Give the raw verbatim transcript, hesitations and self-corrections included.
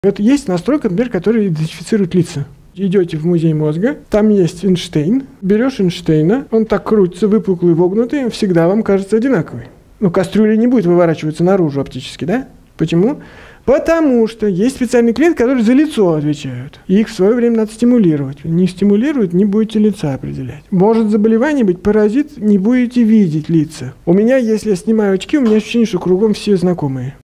Вот есть настройка, например, которая идентифицирует лица. Идете в музей мозга, там есть Эйнштейн, берешь Эйнштейна, он так крутится, выпуклый, вогнутый, он всегда вам кажется одинаковый. Ну, кастрюля не будет выворачиваться наружу оптически, да? Почему? Потому что есть специальные клетки, которые за лицо отвечают. И их в свое время надо стимулировать. Не стимулируют, не будете лица определять. Может заболевание быть, паразит, не будете видеть лица. У меня, если я снимаю очки, у меня ощущение, что кругом все знакомые.